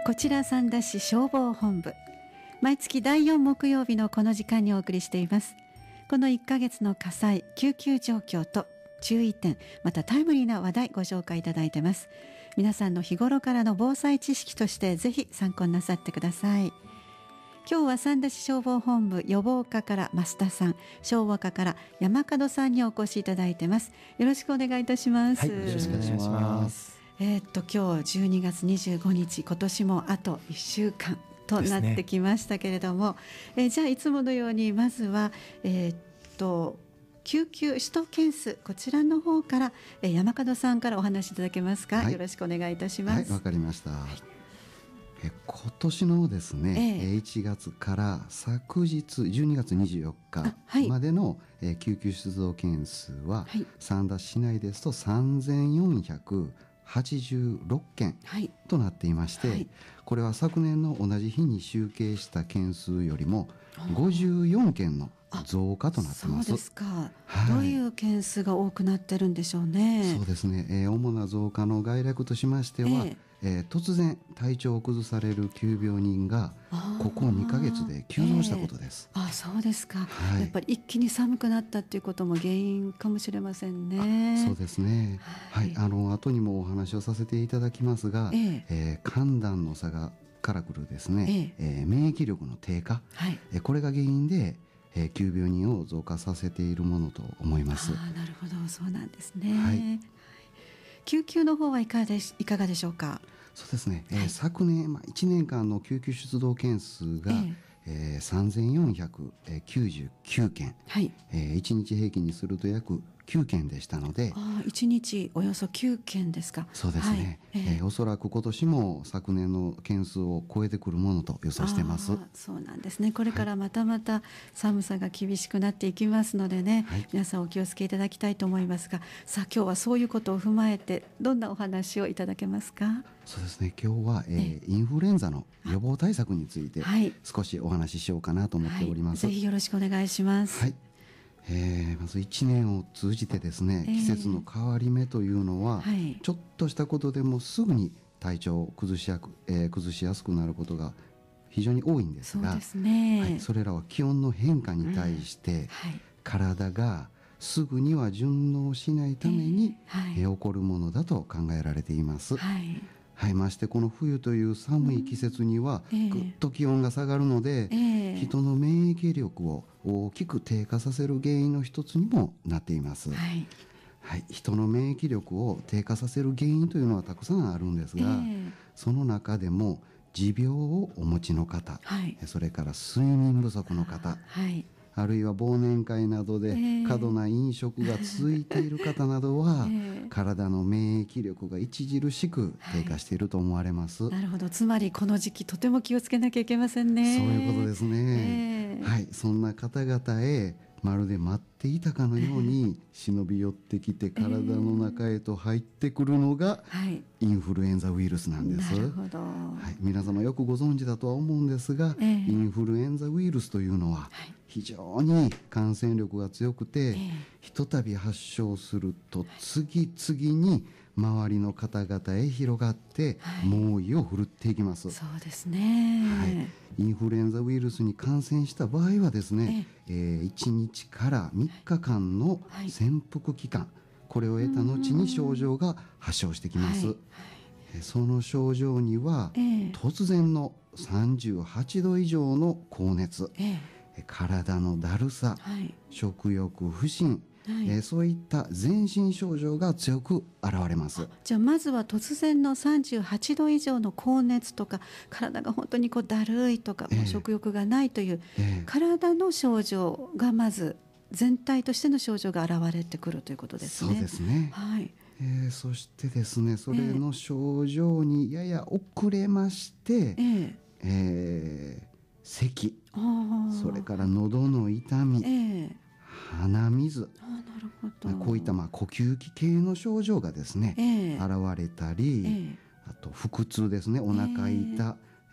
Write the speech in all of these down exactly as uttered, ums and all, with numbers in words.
こちら三田市消防本部、毎月だいよん木曜日のこの時間にお送りしています。このいっかげつの火災、救急状況と注意点、またタイムリーな話題ご紹介いただいてます。皆さんの日頃からの防災知識としてぜひ参考になさってください。今日は三田市消防本部予防課から増田さん、消防課から山門さんにお越しいただいてます。よろしくお願いいたします。 はい、よろしくお願いします。 えー、っと今日じゅうにがつにじゅうごにち、今年もあといっしゅうかんとなってきましたけれども、ねえー、じゃあいつものようにまずは、えー、っと救急首都件数、こちらの方から、えー、山門さんからお話しいただけますか。はい、よろしくお願いいたします。 はい、わかりました。はい、え今年のですね、えー、いちがつから昨日じゅうにがつにじゅうよっかまでの、はい、えー、救急出動件数は、はい、三田市内ですとさんぜんよんひゃくはちじゅうろっけんとなっていまして、はい、これは昨年の同じ日に集計した件数よりもごじゅうよんけんの増加となっています。 そうですか、はい、どういう件数が多くなってるんでしょうね。 そうですね、えー、主な増加の概略としましては、えーえー、突然体調を崩される急病人がここにかげつで急増したことです。 えー、あそうですか、はい、やっぱり一気に寒くなったっていうことも原因かもしれませんね。 そうですね、はい、はい、あの後にもお話をさせていただきますが、えーえー、寒暖の差がからくるですね、えーえー、免疫力の低下、はい、えー、これが原因でえー、急病人を増加させているものと思います。 あ、なるほど、そうなんですね。はい、救急の方はいかがでし、いかがでしょうか。 そうですね、はい、えー、昨年、まあ、いちねんかんの救急出動件数が、えーえー、さんぜんよんひゃくきゅうじゅうきゅうけん、はい、えー、いちにち平均にすると約きゅうけんでしたので、 あいちにちおよそきゅうけんですか。 そうですね、はい、えーえー、おそらく今年も昨年の件数を超えてくるものと予想しています。 そうなんですね。これからまたまた寒さが厳しくなっていきますのでね、はい、皆さんお気をつけいただきたいと思いますが、さあ今日はそういうことを踏まえてどんなお話をいただけますか。 そうですね、今日は、えー、インフルエンザの予防対策について少しお話ししようかなと思っております。 はいはい、ぜひよろしくお願いします。 はい、えー、まずいちねんを通じてですね、えー、季節の変わり目というのは、はい、ちょっとしたことでもすぐに体調を崩しやく、えー、崩しやすくなることが非常に多いんですが、 そうですね、はい、それらは気温の変化に対して、うん、はい、体がすぐには順応しないために、えーはい、えー、起こるものだと考えられています。はい、はい、ましてこの冬という寒い季節にはぐっと気温が下がるので、えー、人の免疫力を大きく低下させる原因の一つにもなっています。はい、はい、人の免疫力を低下させる原因というのはたくさんあるんですが、えー、その中でも持病をお持ちの方、はい、それから睡眠不足の方、はい、あるいは忘年会などで過度な飲食が続いている方などは、えー、体の免疫力が著しく低下していると思われます。はい、 なるほど、つまりこの時期とても気をつけなきゃいけませんね。 そういうことですね。えー、はい、そんな方々へまるで待っていたかのように忍び寄ってきて体の中へと入ってくるのがインフルエンザウイルスなんです。なるほど、はい、皆様よくご存知だとは思うんですが、えー、インフルエンザウイルスというのは非常に感染力が強くて、えー、ひとたび発症すると次々に周りの方々へ広がって猛威を振るっていきます。 そうですね、 はい、インフルエンザウイルスに感染した場合はですね、ええー、いちにちからみっかかんの潜伏期間、はい、これを得た後に症状が発症してきます。はいはい、その症状には、えー、突然のさんじゅうはちど以上の高熱、えー、体のだるさ、はい、食欲不振、はい、えー、そういった全身症状が強く現れます。 じゃあまずは突然のさんじゅうはちど以上の高熱とか、体が本当にこうだるいとか、えー、もう食欲がないという、えー、体の症状がまず全体としての症状が現れてくるということですね。 そうですね、はい、えー、そしてですね、それの症状にやや遅れまして、えーえー、咳、それから喉の痛み、えー鼻水、あ、なるほど、こういったまあ呼吸器系の症状がですね、えー、現れたり、えー、あと腹痛ですね、お腹痛、え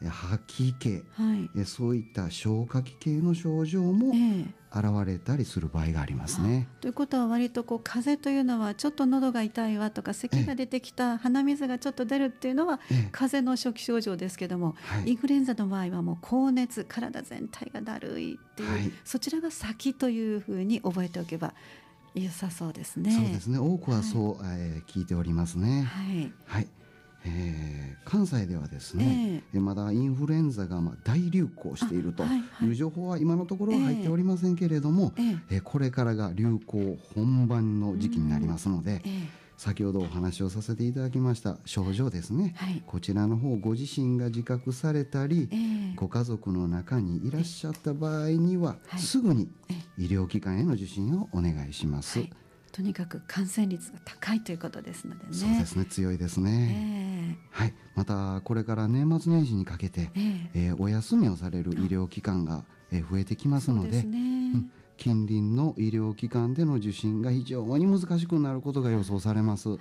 吐き気、はい、そういった消化器系の症状も現れたりする場合がありますね。 ということは割とこう風邪というのはちょっと喉が痛いわとか咳が出てきた、鼻水がちょっと出るっていうのは風邪の初期症状ですけども、はい、インフルエンザの場合はもう高熱、体全体がだるいっていう、はい、そちらが先というふうに覚えておけば良さそうですね。 そうですね、多くはそう、はい、えー、聞いておりますね。はい、はい、えー、関西ではですね、えー、まだインフルエンザがまあ大流行しているという情報は今のところは入っておりませんけれども、えーえー、これからが流行本番の時期になりますので、えー、先ほどお話をさせていただきました症状ですね、はい、こちらの方ご自身が自覚されたり、えー、ご家族の中にいらっしゃった場合には、えー、すぐに医療機関への受診をお願いします。はい、 とにかく感染率が高いということですのでね。 そうですね、強いですね、えーはい、またこれから年末年始にかけて、えーえー、お休みをされる医療機関が増えてきますので、そうですね、うん、近隣の医療機関での受診が非常に難しくなることが予想されます。はい、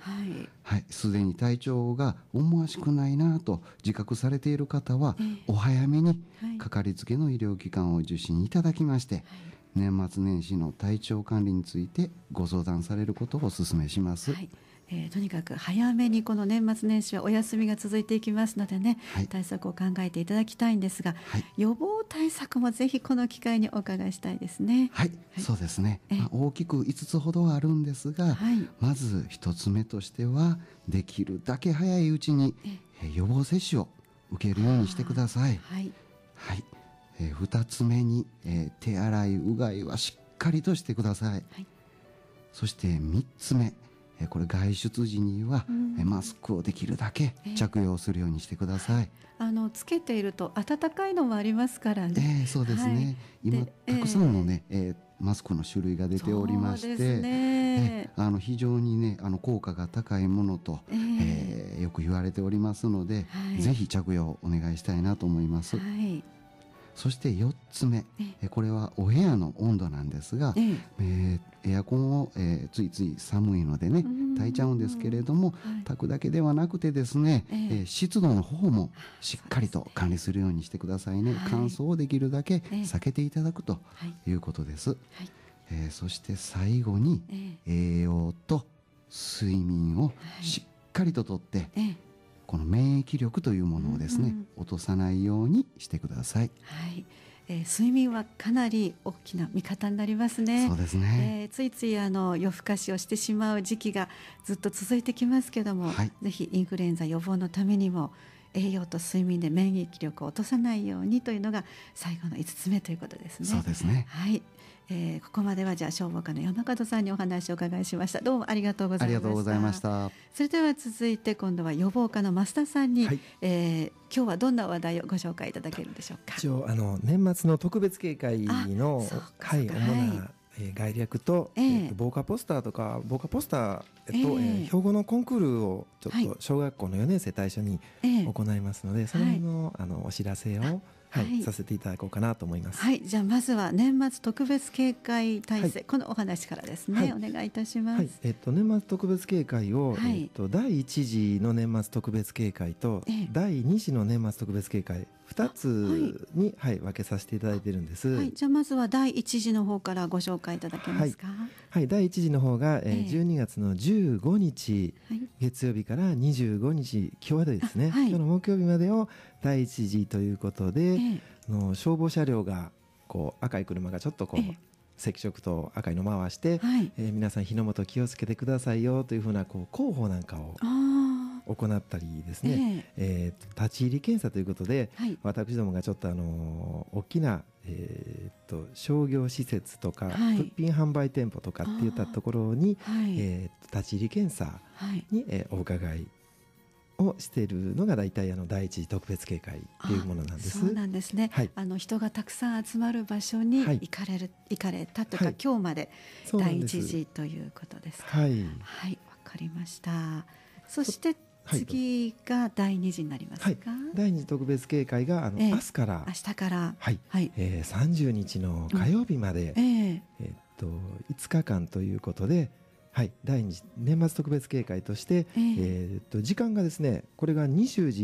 はい、すでに体調が思わしくないなと自覚されている方は、えー、お早めにかかりつけの医療機関を受診いただきまして、はい、年末年始の体調管理についてご相談されることをお勧めします。はい、 えー、とにかく早めにこの年末年始はお休みが続いていきますのでね、はい、対策を考えていただきたいんですが、はい、予防対策もぜひこの機会にお伺いしたいですね。 はい、はい、そうですね、まあ、大きくいつつほどはあるんですが、はい、まずひとつめとしてはできるだけ早いうちに予防接種を受けるようにしてください。はい、はい、えー、ふたつめに、えー、手洗いうがいはしっかりとしてください。はい、そしてみっつめ、えー、これ外出時には、えー、マスクをできるだけ着用するようにしてください。 えー、あのつけていると暖かいのもありますからね。 えー、そうですね、はい、今たくさんのね、えーえー、マスクの種類が出ておりまして、そうですね、えー、あの非常にねあの効果が高いものと、えーえー、よく言われておりますので、はい、ぜひ着用お願いしたいなと思います。はい、そしてよっつめ、えこれはお部屋の温度なんですが、ええー、エアコンを、えー、ついつい寒いのでね焚いちゃうんですけれども、はい、焚くだけではなくてですね、えー、湿度の方もしっかりと管理するようにしてくださいね。はい、乾燥をできるだけ避けていただくということです。はい、えー、そして最後に、えー、栄養と睡眠をしっかりととって、えーこの免疫力というものをですね、うんうん、落とさないようにしてください。はい、 えー、睡眠はかなり大きな味方になりますね。 そうですね、 えー、ついついあの夜更かしをしてしまう時期がずっと続いてきますけども、はい、ぜひインフルエンザ予防のためにも栄養と睡眠で免疫力を落とさないようにというのが最後のいつつめということですね。 そうですね、 はい、えー、ここまではじゃあ消防科の山門さんにお話をお伺いしました。どうもありがとうございました。 ありがとうございました。 それでは続いて今度は予防科の増田さんに、はい、えー、今日はどんな話題をご紹介いただけるんでしょうか。 一応あの年末の特別警戒の、はい、主なえー、概略と、えーえー、防火ポスターとか防火ポスター、えっとえーえー、標語のコンクールをちょっと小学校のよねん生対象に行いますので、えー、それの、はい、あのお知らせをはい、させていただこうかなと思います。 はい、じゃあまずは年末特別警戒体制、はい、このお話からですね、はい、お願いいたします。はい、 えっと、年末特別警戒を、はい、えっと、だいいち次の年末特別警戒と、ええ、だいに次の年末特別警戒ふたつに、はいはい、分けさせていただいているんです。 はい、じゃあまずはだいいち次の方からご紹介いただけますか。はい、 はい、だいいち次の方が、えー、じゅうにがつのじゅうごにち、はい、月曜日からにじゅうごにち今日でですね、はい、今日の木曜日までをだいいち次ということで、えーの消防車両がこう赤い車がちょっとこう、ええ、赤色と赤いの回して、はい、えー、皆さん火の元気をつけてくださいよというふうなこう広報なんかを行ったりですね、えー、えー、立ち入り検査ということで、はい、私どもがちょっとあのー、大きな、えー、っと商業施設とか、はい、物品販売店舗とかっていったところに、はい、えー、立ち入り検査に、えー、お伺いをしているのが大体あの第一次特別警戒というものなんです。 そうなんですね、はい、あの人がたくさん集まる場所に行かれる、はい、行かれたとか、はい、今日まで第一次ということですか。はい、はい、わかりました。そして次が第二次になりますか。はい、 第二次特別警戒があの、えー、明日から明日から、 はいはい、えー、さんじゅうにちの火曜日まで、うん、えーえー、っといつかかんということで、はい、第二次年末特別警戒として、えーえー、と時間がですね、これがにじゅうじ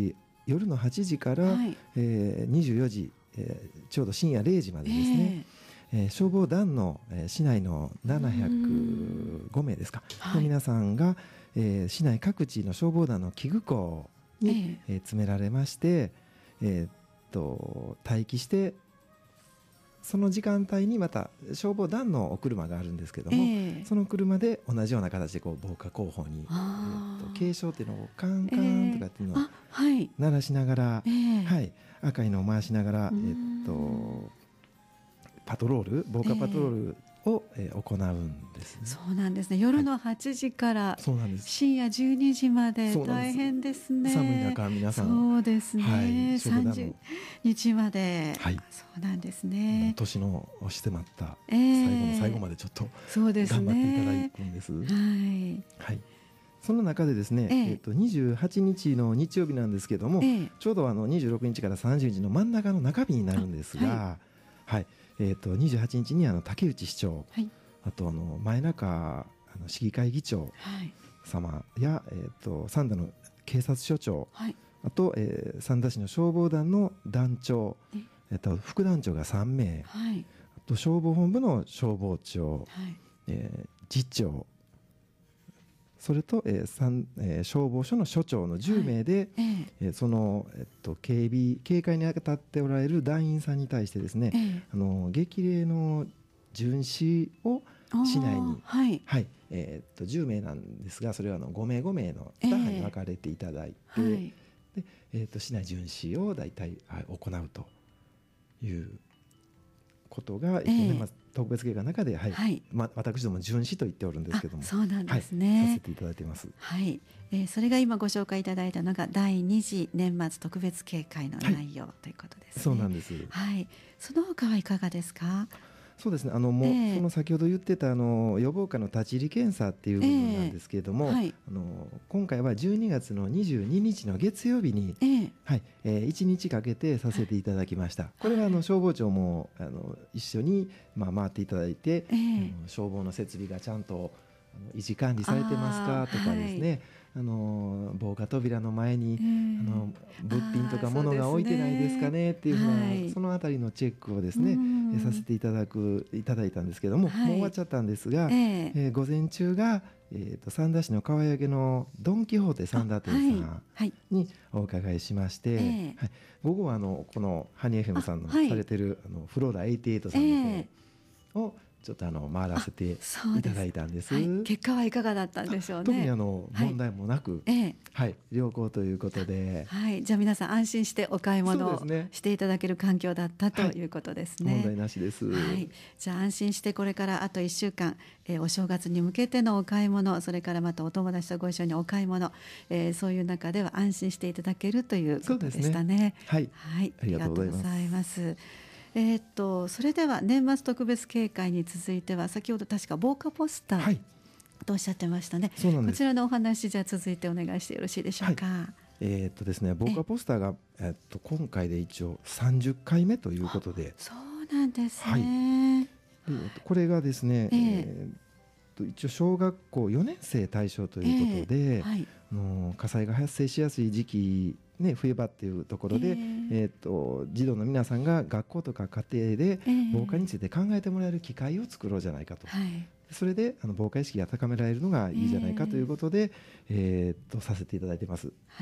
夜のはちじから、はい、えー、にじゅうよじ、えー、ちょうど深夜れいじまでですね、えーえー、消防団の、えー、市内のななひゃくごめいですか、はい、の皆さんが、えー、市内各地の消防団の器具庫に、えーえー、詰められまして、えー、っと待機して、その時間帯にまた消防団のお車があるんですけども、えー、その車で同じような形でこう防火広報に、えー、と警鐘っていうのをカンカンとかっていうのを鳴らしながら、えーはい、赤いのを回しながら、えー、とパトロール防火パトロールを、えー、行うんですね。 そうなんですね。夜のはちじから深夜じゅうにじまで大変ですね。 寒い中皆さんそうですね、はい、さんじゅうにちまで、はい、そうなんですね。 年の押し迫った最後の最後までちょっと、えー、頑張っていただくんです。はいはい、その中でですね、えーえー、とにじゅうはちにちの日曜日なんですけども、えー、ちょうどあのにじゅうろくにちからさんじゅうにちの真ん中の中日になるんですが、はいはい、えー、とにじゅうはちにちにあの竹内市長、はい、あとあの前中あの市議会議長様や、はい、えー、と三田の警察署長、はい、あと、えー、三田市の消防団の団長、えー、と副団長がさんめい、はい、あと消防本部の消防長、はい、えー、次長、それと、えー三えー、消防署の署長のじゅうめいで、はい、えーえー、その、えっと、警備警戒に当たっておられる団員さんに対してですね、えー、あの激励の巡視を市内に、はいはい、えー、っとじゅうめいなんですが、それはあのごめいごめいのに班に分かれていただいて、えーはいでえー、っと市内巡視を大体、はい、行うということが、えーねまあ、特別警戒の中で、はいはいまあ、私ども巡視と言っておるんですけども、 そうなんですね、 はい、させていただいています。 はい、えー、それが今ご紹介いただいたのがだいに次年末特別警戒の内容、はい、ということですね。 そうなんです、 はい、その他はいかがですか？ そうですね、あのもう、えー、その先ほど言ってたあの予防課の立ち入り検査っていう部分なんですけれども、えーはい、あの今回はじゅうにがつのにじゅうににちの月曜日に、えーはいえー、いちにちかけてさせていただきました。これはあの消防庁もあの一緒に、まあ、回っていただいて、えー、あの消防の設備がちゃんとあの維持管理されてますかとかですね、はい、あの防火扉の前に、えー、あの物品とか物が置いてないですかねっていうふうな、はい、そのあたりのチェックをですね、させていただくいただいたんですけども、はい、もう終わっちゃったんですが、えーえー、午前中が、えー、と三田市の川焼のドン・キホーテ三田店さんにお伺いしまして、はいはい、午後はあのこのハニー エフエム さんのされてるあのフローラはちじゅうはちさんの方をちょっとあの回らせていただいたんです。 はい、結果はいかがだったんでしょうね。 特にあの問題もなく、はいはい、良好ということで、 はい、じゃあ皆さん安心してお買い物をしていただける環境だったということですね。 はい、問題なしです。 はい、じゃあ安心してこれからあといっしゅうかん、えー、お正月に向けてのお買い物、それからまたお友達とご一緒にお買い物、えー、そういう中では安心していただけるということでしたね。ね、 はい、はい、ありがとうございます。 えー、っとそれでは年末特別警戒に続いては先ほど確か防火ポスター、はい、とおっしゃってましたね。こちらのお話じゃあ続いてお願いしてよろしいでしょうか。はい、 えーっとですね、防火ポスターがえー、っと今回で一応さんじゅっかいめということで、 そうなんですね。 はい、えー、これがですね、えーえー、と一応小学校よねんせい対象ということで、えーはい、あの火災が発生しやすい時期ね、冬場っていうところで、えーえー、と児童の皆さんが学校とか家庭で防火について考えてもらえる機会を作ろうじゃないかと、はい、それであの防火意識が高められるのがいいじゃないかということで、えー、えー、とさせていただいています。はい、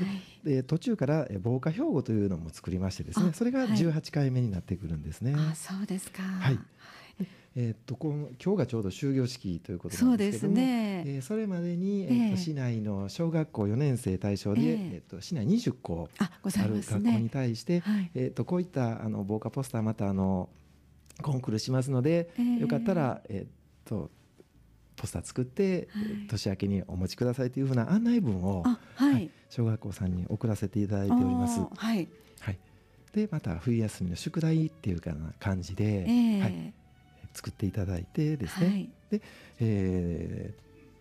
で途中から防火標語というのも作りましてですね、それがじゅうはちかいめになってくるんですね。 あ、そうですか。 はい、えー、とこの今日がちょうど終業式ということなんですけども、 そうですね、えー、それまでに、えー、と市内の小学校よねんせい対象で、えーえー、と市内にじゅっこある学校に対して、はい、えー、とこういったあの防火ポスターまたあのコンクールしますので、えー、よかったら、えー、とポスター作って、はい、年明けにお持ちくださいというふうな案内文を、はいはい、小学校さんに送らせていただいております。はいはい、でまた冬休みの宿題っていうかな感じで、えーはい、作っていただいてですね、はい、で、えー、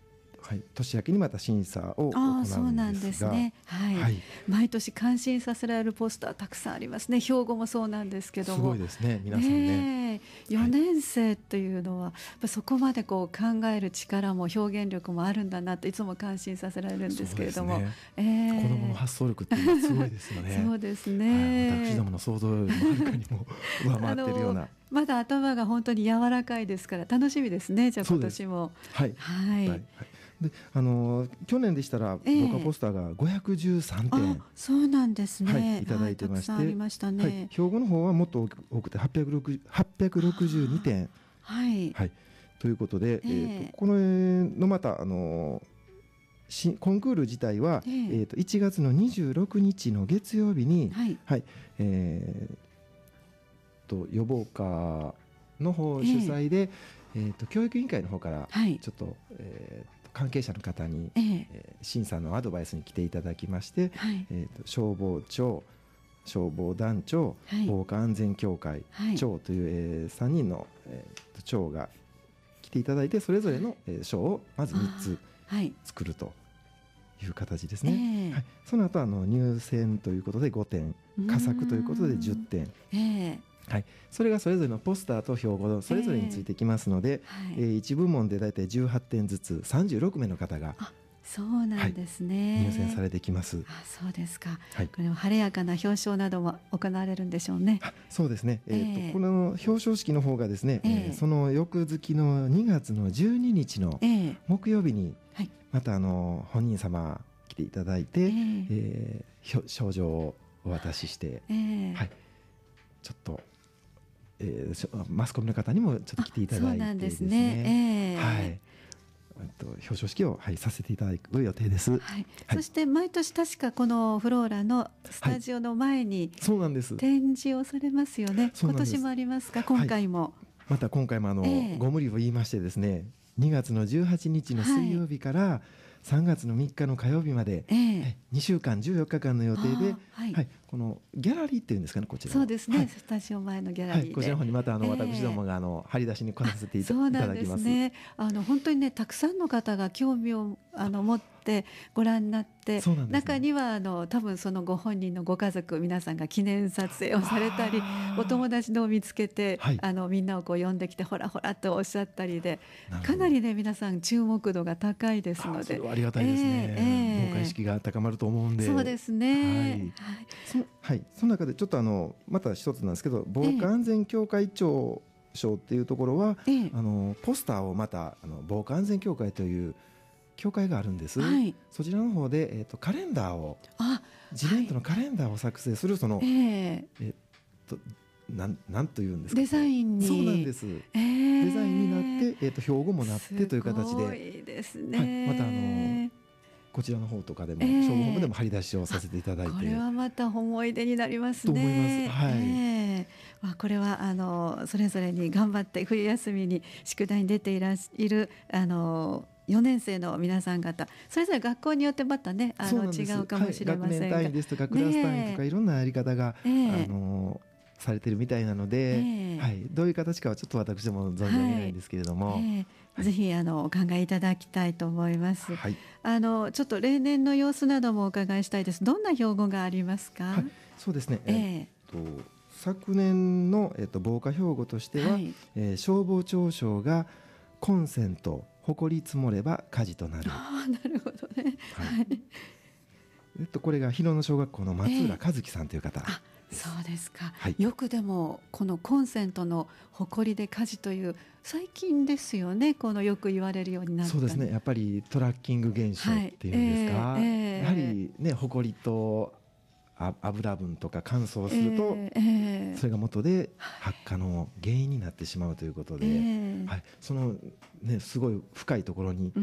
はい、年明けにまた審査を行うんですが、 そうなんですね、はいはい、毎年感心させられるポスターたくさんありますね。兵庫もそうなんですけども、 すごいですね皆さんね。 ねよねん生というのは、はい、そこまでこう考える力も表現力もあるんだなといつも感心させられるんですけれども、ねえー、子どもの発想力っていうのはすごいですよね。 そうですね、 はい、私どもの想像よりもはるかにも上回っているようなまだ頭が本当に柔らかいですから楽しみですね。じゃあ今年もはい、はいはい、であの去年でしたら、えー、ボカポスターがごひゃくじゅうさんてん、 そうなんですね、 はい、いただいてまして、はい、たくさんありましたね、 はい、兵庫の方はもっと多くてはっぴゃくろくじゅうにてん、 はいはい、ということで、えー、とこののまたあのコンクール自体は、えー、えーといちがつのにじゅうろくにちの月曜日に、はいはい、えーと予防課の方主催で、えー、えーと教育委員会の方からちょっと、はい、えー、関係者の方に、えーえー、審査のアドバイスに来ていただきまして、はい、えー、と消防庁、消防団長、はい、防火安全協会長という、えー、さんにんの、えー、長が来ていただいて、それぞれの、えー、賞をまずみっつ作るという形ですね、えーはい、その後あの入選ということでごてん、佳作ということでじゅってん、えーはい、それがそれぞれのポスターと標語それぞれについてきますので、えーはい、えー、いち部門でだいたいじゅうはってんずつさんじゅうろくめいの方がそうなんですね、 はい、入選されてきます。 あ、そうですか、はい、これは晴れやかな表彰なども行われるんでしょうね。 そうですね、えーとえー、この表彰式の方がですね、えーえー、その翌月のにがつのじゅうににちの木曜日にまたあの本人様来ていただいて、えーえー、賞状をお渡しして、えーはい、ちょっとえー、マスコミの方にもちょっと来ていただいてですね、そうなんですね、えーはい、表彰式を、はい、させていただく予定です、はいはい、 そして毎年確かこのフローラのスタジオの前に展示をされますよね、はい、今年もありますか、今回も、はい、 また今回もあの、えー、ご無理を言いましてですね、にがつのじゅうはちにちの水曜日から、はい、さんがつのみっかの火曜日まで、えーはい、にしゅうかんじゅうよっかかんの予定で、はいはい、このギャラリーっていうんですかね、こちらそうですね、はい、スタジオ前のギャラリーで、はい、 こちらの方にまたあの、えー、私どもがあの張り出しに来させていただきます。そうなんですね、 あの本当にねたくさんの方が興味をあの持ってご覧になって、ね、中にはあの多分そのご本人のご家族皆さんが記念撮影をされたり、お友達のを見つけて、はい、あのみんなをこう呼んできてほらほらとおっしゃったりで、かなりね皆さん注目度が高いですので、 それはありがたいですね、えーえー、防火意識が高まると思うんで。 そうですね、はい、 そ, はい、その中でちょっとあのまた一つなんですけど、防火安全協会長賞っていうところは、えー、あのポスターをまたあの防火安全協会という協会があるんです、はい、そちらの方で、えー、とカレンダーを次年度のカレンダーを作成するその、はい、えー、となんなんというんですか、 デザインに、 そうなんです、えー、デザインになって、えー、と標語もなってという形で、 すごいですね、 はい、またあのこちらの方とかでも、えー、消防本部でも張り出しをさせていただいて、 これはまた思い出になりますねと思います、はい、えーまあ、これはあのそれぞれに頑張って冬休みに宿題に出ていらっいるあのよねん生の皆さん方、それぞれ学校によってまたねあの違うかもしれませんが、はい、学年単位ですとかクラス単位とかいろんなやり方が、えー、あのされてるみたいなので、えーはい、どういう形かはちょっと私ども存じ上げないんですけれども、はい、えー、ぜひあのお考えいただきたいと思います、はい、あのちょっと例年の様子などもお伺いしたいです。どんな標語がありますか？はい、 そうですね、えー、えっと昨年の、えっと、防火標語としては、はい、えー、消防庁賞がコンセント埃積もれば火事となる。 あ、なるほどね、はい、 えっと、これが広野小学校の松浦和樹さんという方、 えーそうですか、はい、よくでもこのコンセントの埃で火事という最近ですよね、このよく言われるようになった。 そうですね、やっぱりトラッキング現象っていうんですか、はい、えーえー、やはりね埃と油分とか乾燥すると、えーえー、それが元で発火の原因になってしまうということで、えーはい、その、ね、すごい深いところに、うん、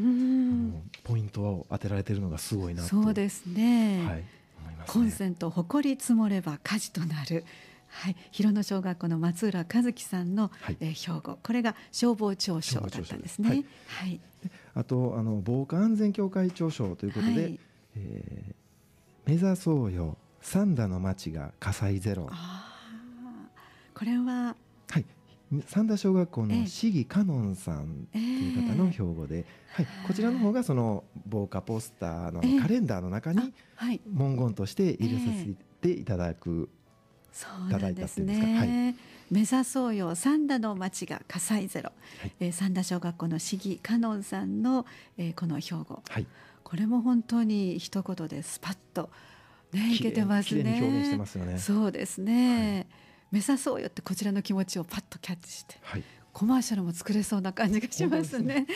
あのポイントを当てられているのがすごいなと。 そうですね、 はい、 コンセント埃積もれば火事となる、はい、広野小学校の松浦和樹さんの、はい、えー、標語、これが消防庁賞だったんですね。はいはい、 あとあの防火安全協会長賞ということで、はい、えー、目指そうよ三田の町が火災ゼロ。 あ、これは、 はい、 三田小学校の市議香音さんという方の標語で、えーはい、こちらの方がその防火ポスターのカレンダーの中に文言として入れさせていただく、 そうなんですね、はい、目指そうよ三田の町が火災ゼロ、はい、えー、三田小学校の市議香音さんの、えー、この標語、はい、これも本当に一言でスパッとねいけてますね。 きれいに表現してますよね。 そうですね、はい、目指そうよってこちらの気持ちをパッとキャッチして、はい、コマーシャルも作れそうな感じがしますね。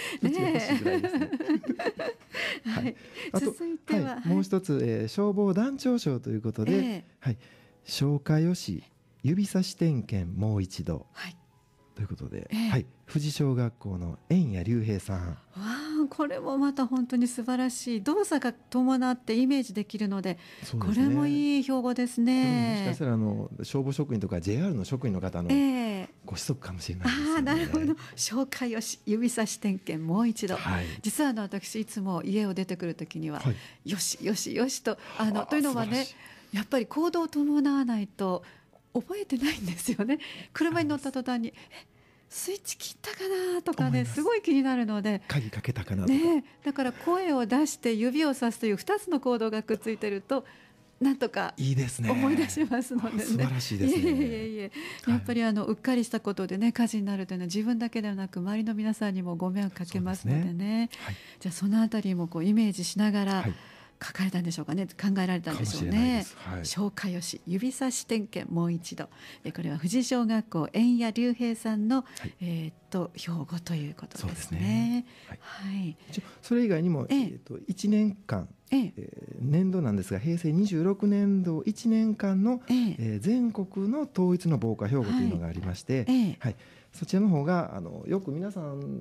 続いては、 はい、もう一つ、えー、消防団長賞ということで、えーはい、消火よし指差し点検もう一度、はい、ということで、えーはい、富士小学校の円谷隆平さん。 わあ、これもまた本当に素晴らしい動作が伴ってイメージできるの で, で、ね、これもいい標語ですね。 もしかしたらあの消防職員とか ジェイアール の職員の方のご子息かもしれないですよね。 あ、なるほど。紹介よし指差し点検もう一度、はい、実はあの私いつも家を出てくるときには、はい、よしよしよしとあのというのはね、やっぱり行動を伴わないと覚えてないんですよね。車に乗った途端にえスイッチ切ったかなとかね、すごい気になるので、 鍵かけたかなとか、 ね、だから声を出して指をさすというふたつの行動がくっついてるとなんとか思い出しますのでね。 素晴らしいですね。 いえいえいえ、やっぱりあのうっかりしたことでね火事になるというのは自分だけではなく周りの皆さんにもご迷惑かけますので ね, でね、はい、じゃあそのあたりもこうイメージしながら、はい、書かれたんでしょうかね、考えられたんでしょうね。消火よし指差し点検もう一度、えこれは富士小学校円谷隆平さんの、はい、えー、っと標語ということですね。そうですね、はいはい、 それ以外にも、えー、っといちねんかん、ええー、年度なんですが平成にじゅうろくねんどいちねんかんの、えーえー、全国の統一の防火標語というのがありまして、はいえーはい、そちらの方があのよく皆さん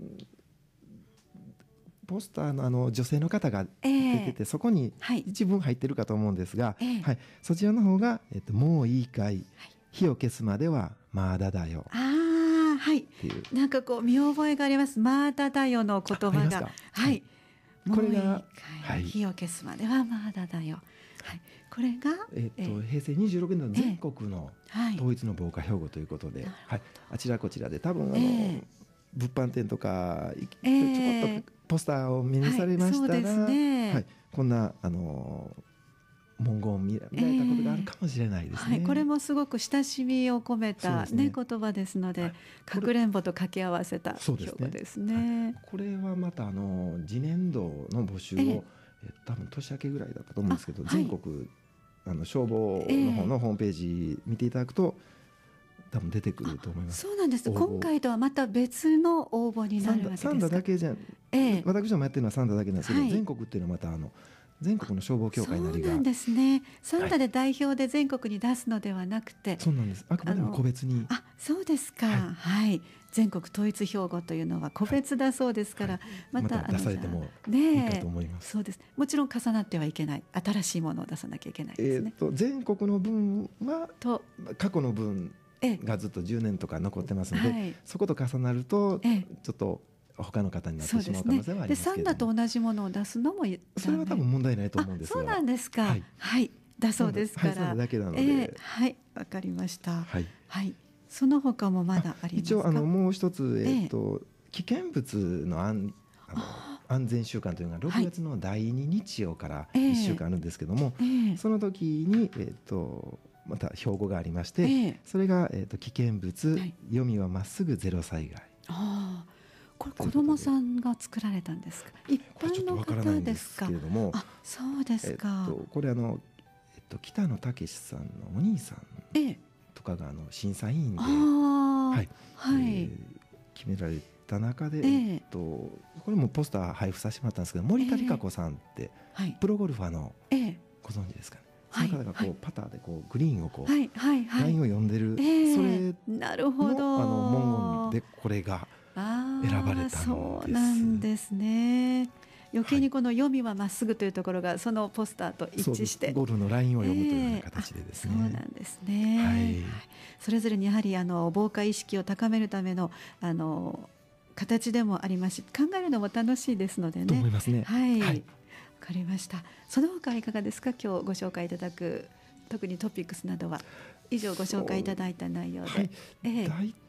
ポスター の, あの女性の方が出てて、えー、そこに一文入ってるかと思うんですが、はいはい、そちらの方が、えっと、もういいかい、はい、火を消すまではまだだよ。 あ、はい、なんかこう見覚えがあります。まだだよの言葉が、はい、これが、はい、火を消すまではまだだよ、はい、これが、 えー、と平成にじゅうろくねんの全国の統一の防火標語ということで、えーはい、あちらこちらで多分あの、えー、物販店とかちょこっとポスターを目にされましたら、はいそうですねはい、こんなあの文言を見られたことがあるかもしれないですね、えーはい、 これもすごく親しみを込めた、ねね、言葉ですので、はい、かくれんぼと掛け合わせた標語ですね。はい、 これはまたあの次年度の募集を、えー、え多分年明けぐらいだったと思うんですけど、全国、はい、あの消防の方のホームページ見ていただくと、えー、多分出てくると思います。 そうなんです。今回とはまた別の応募になるわけですか。 三田だけじゃ、えー、私どもやってるのは三田だけなんですけど、はい、全国っていうのはまたあの全国の消防協会なりがそうなんですね。三田で代表で全国に出すのではなくて、はい、 そうなんです。あくまでも個別に。 あ、そうですか、はいはい、全国統一標語というのは個別だそうですから、はいはい、また出されてもいいかと思います、 ね、そうです。もちろん重なってはいけない、新しいものを出さなきゃいけないですね。 えー、と全国の分はと過去の分がずっとじゅうねんとか残ってますので、はい、そこと重なるとちょっと他の方になってしまう可能性はありますけど、 で三田と同じものを出すのもそれは多分問題ないと思うんですが。 そうなんですか。はい、はい、だそうですから、はい、 三田だけなので、 えー、はい、わかりました。はい、はい、その他もまだありますか。 一応あのもう一つ、えーとえー、危険物の安あの安全週間というのがろくがつのだいに日曜からいっしゅうかんあるんですけども、えーえー、その時に、えーとまた標語がありまして、えー、それが、えーと危険物、はい、読みはまっすぐゼロ災害。 あ、これ子どもさんが作られたんですか。一般の方ですか。あ、そうですか。 えっと、これあの、えっと、北野武さんのお兄さんとかがあの審査委員で、はいはい、えー、決められた中で、えーえっと、これもポスター配布させてもらったんですけど、森田理香子さんって、えーはい、プロゴルファーの、えー、ご存知ですかね。その方がこう、はい、パターでこうグリーンをこう、はいはいはい、ラインを読んでる、えー、それなるほど、 あの文言でこれが選ばれたんです。 そうなんですね。余計にこの読みはまっすぐというところがそのポスターと一致して、 ゴルフのラインを読むというような形でですね、 えー、そうなんですね、はい、それぞれにやはりあの防火意識を高めるためのあの形でもありますし、考えるのも楽しいですのでね。 と思いますね。 はい、はい、わかりました。その他いかがですか。今日ご紹介いただく特にトピックスなどは以上ご紹介いただいた内容で、はい、えー、 大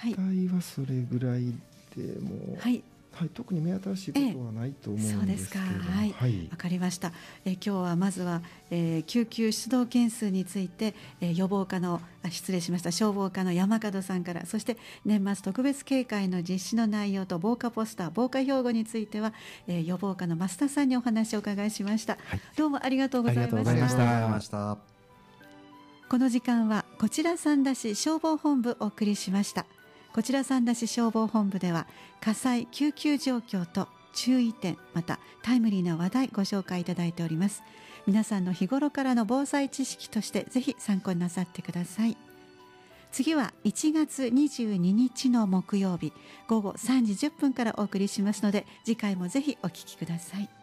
体はそれぐらいでも、はいはい、特に目新しいことはないと思うんですけれども、ええ、そうですか。はい、 はい、わかりました。えー、今日はまずは、えー、救急出動件数について、えー、予防課のあ失礼しました消防課の山門さんから、そして年末特別警戒の実施の内容と防火ポスター、防火標語については、えー、予防課の増田さんにお話をお伺いしました。はい、どうもありがとうございました。ありがとうございました。この時間はこちら三田市消防本部お送りしました。こちら三田市消防本部では火災救急状況と注意点、またタイムリーな話題ご紹介いただいております。皆さんの日頃からの防災知識としてぜひ参考になさってください。次はいちがつにじゅうににちの木曜日ごごさんじじゅっぷんからお送りしますので、次回もぜひお聞きください。